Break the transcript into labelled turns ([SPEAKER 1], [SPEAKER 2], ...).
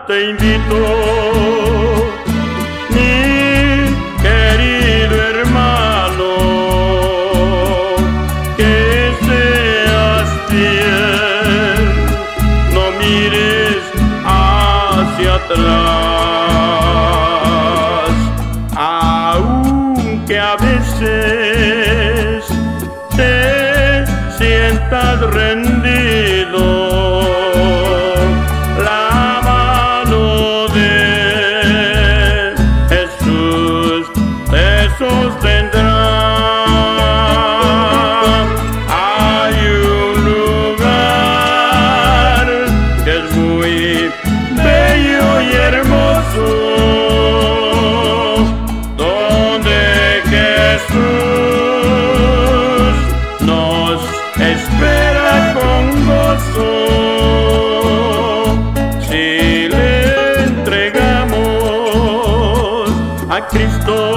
[SPEAKER 1] te invito, mi querido hermano, que seas fiel, no mires hacia atrás, aunque a veces te sientas rendido. La mano de Jesús te sostendrá. Hay un lugar que es muy bello y hermoso, donde Jesús nos espera con gozo. Si le entregamos a Cristo